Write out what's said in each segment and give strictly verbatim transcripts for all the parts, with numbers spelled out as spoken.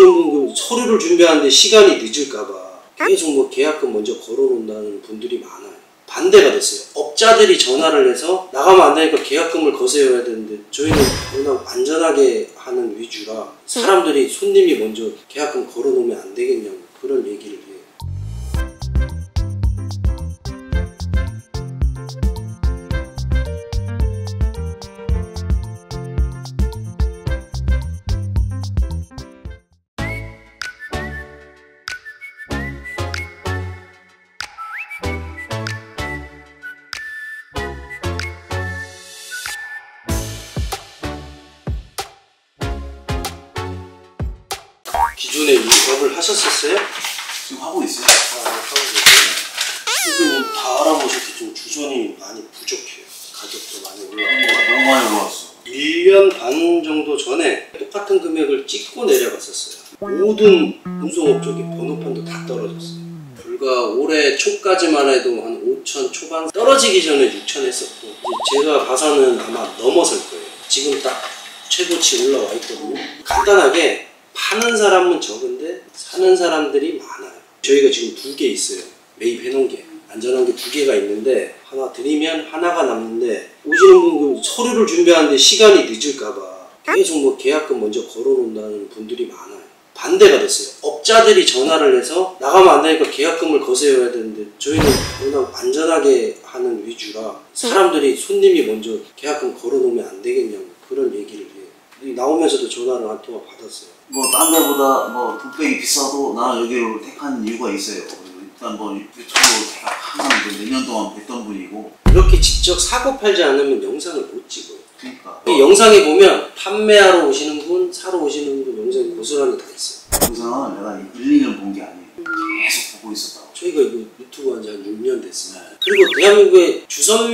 오시는 분 서류를 준비하는데 시간이 늦을까봐 계속 뭐 계약금 먼저 걸어놓는다는 분들이 많아요. 반대가 됐어요. 업자들이 전화를 해서 나가면 안 되니까 계약금을 거세요 해야 되는데 저희는 워낙 안전하게 하는 위주라 사람들이 손님이 먼저 계약금 걸어놓으면 안 되겠냐고 그런 얘기를 해요. 기존에 업을 하셨었어요? 지금 하고 있어요. 아, 하고 계세요. 지금 다 알아보셨기 좀 주전이 많이 부족해요. 가격도 많이 올라가고. 너무 많이 올라왔어. 일 년 반 정도 전에 똑같은 금액을 찍고 내려갔었어요. 모든 운송업 쪽에 번호판도 다 떨어졌어요. 불과 올해 초까지만 해도 한 오천 초반 떨어지기 전에 육천 했었고 이제 제가 봐서는 아마 넘어설 거예요. 지금 딱 최고치 올라와 있거든요. 간단하게 파는 사람은 적은데 사는 사람들이 많아요. 저희가 지금 두 개 있어요. 매입해 놓은 게 안전한 게 두 개가 있는데 하나 드리면 하나가 남는데 오시는 분 서류를 준비하는데 시간이 늦을까봐 계속 뭐 계약금 먼저 걸어놓는다는 분들이 많아요. 반대가 됐어요. 업자들이 전화를 해서 나가면 안 되니까 계약금을 거세요 해야 되는데 저희는 워낙 안전하게 하는 위주라 사람들이 손님이 먼저 계약금 걸어놓으면 안 되겠냐고 그런 얘기를 해요. 나오면서도 전화를 한 통화 받았어요. 뭐 딴 데보다 뭐 돈백이 비싸도 나는 여기를 택한 이유가 있어요. 일단 뭐 유튜브 제가 항상 몇 년 동안 뵀던 분이고 이렇게 직접 사고 팔지 않으면 영상을 못 찍어요. 그러니까 이 영상에 보면 판매하러 오시는 분, 사러 오시는 분 영상이 고스란히 다 있어요. 영상은 내가 일, 이 년 본 게 아니에요. 계속 보고 있었다고. 저희가 이거 유튜브 한 지 한 육 년 됐어요. 네. 그리고 대한민국의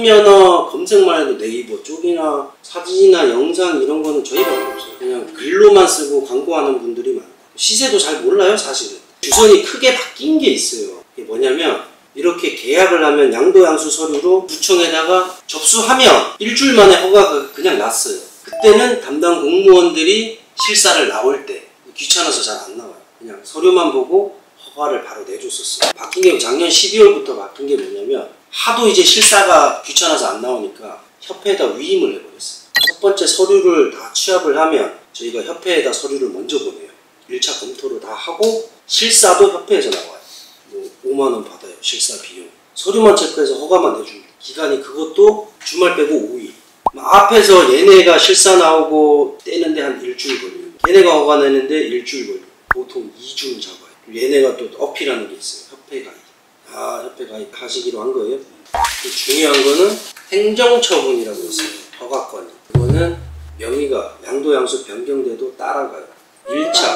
주선면허 검색만 해도 네이버 쪽이나 사진이나 영상 이런 거는 저희밖에 없어요. 그냥 글로만 쓰고 광고하는 분들이 많고 시세도 잘 몰라요 사실은. 주선이 크게 바뀐 게 있어요. 이게 뭐냐면 이렇게 계약을 하면 양도양수 서류로 구청에다가 접수하면 일주일 만에 허가가 그냥 났어요. 그때는 담당 공무원들이 실사를 나올 때 귀찮아서 잘 안 나와요. 그냥 서류만 보고 허가를 바로 내줬었어요. 바뀐 게 작년 십이월부터 바뀐 게 뭐냐면 하도 이제 실사가 귀찮아서 안 나오니까 협회에다 위임을 해버렸어요. 첫 번째 서류를 다 취합을 하면 저희가 협회에다 서류를 먼저 보내요. 일 차 검토를 다 하고 실사도 협회에서 나와요. 뭐 오만 원 받아요. 실사 비용. 서류만 체크해서 허가만 내줍니다. 기간이 그것도 주말 빼고 오 일. 앞에서 얘네가 실사 나오고 떼는데 한 일주일 걸려요. 얘네가 허가 내는데 일주일 걸려요. 보통 이 주는 잡아요. 중요한 또 어필하는 게 있어요. 협회 가입. 아, 협회 가입 하시기로 한 거예요. 중요한 거는 행정처분이라고 있어요. 허가권이. 그거는 명의가 양도양수 변경돼도 따라가요. 일 차,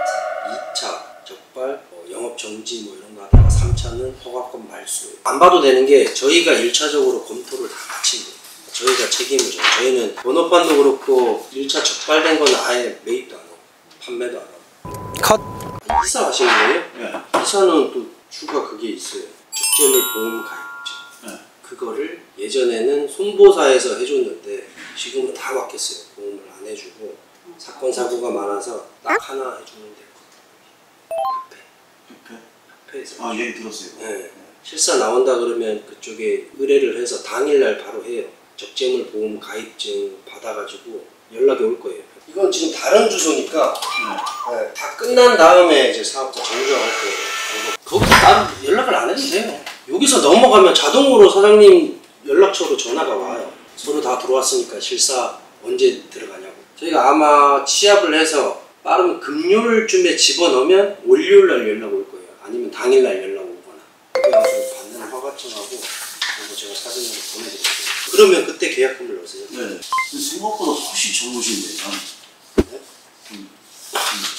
이 차 적발, 뭐 영업정지 뭐 이런 거 하다가 삼 차는 허가권 말수예요. 안 봐도 되는 게 저희가 일 차적으로 검토를 다 마친 거예요. 저희가 책임을 져요. 저희는 번호판도 그렇고 일 차 적발된 건 아예 매입도 안 하고 판매도 안 하고. 컷! 이사 하시는 거예요? 네. 이사는 또 추가 그게 있어요. 적재물 보험 가입증. 네. 그거를 예전에는 손보사에서 해줬는데 지금은 다 바뀌었어요. 보험을 안 해주고 사건 사고가 많아서 딱 하나 해주면 됐거든요. 협회. 협회? 협회에서. 아, 얘기 들었어요. 네. 네. 실사 나온다 그러면 그쪽에 의뢰를 해서 당일날 바로 해요. 적재물 보험 가입증 받아가지고 연락이 올 거예요. 이건 지금 다른 주소니까 네. 네, 다 끝난 다음에 이제 사업자 정주할 거예요. 거기 따로 연락을 안 해도 돼요. 여기서 넘어가면 자동으로 사장님 연락처로 전화가 와요. 서류 다 들어왔으니까 실사 언제 들어가냐고. 저희가 아마 취합을 해서 빠르면 금요일쯤에 집어넣으면 월요일날 연락 올 거예요. 아니면 당일날 연락 오거나. 그래서 받는 허가증하고 그리고 제가 사진으로 보내드릴게요. 그러면 그때 계약금을 넣으세요. 네. 생각보다 훨씬 적으신데 난 네? 좀, 좀,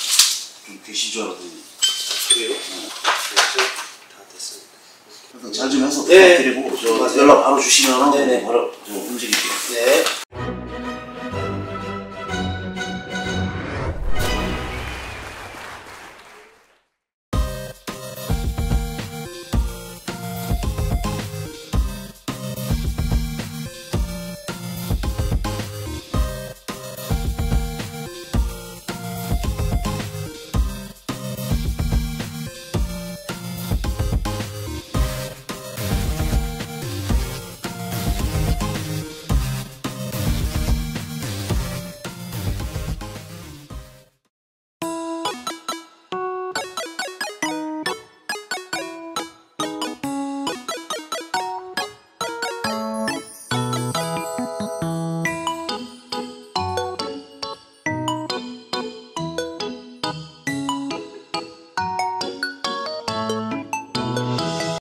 좀 계신 줄 알았더니. 아, 그래요? 네. 다 됐습니다. 잘 좀 해서 네. 부탁드리고 저 연락 바로 주시면 네네. 바로 움직일게요. 네.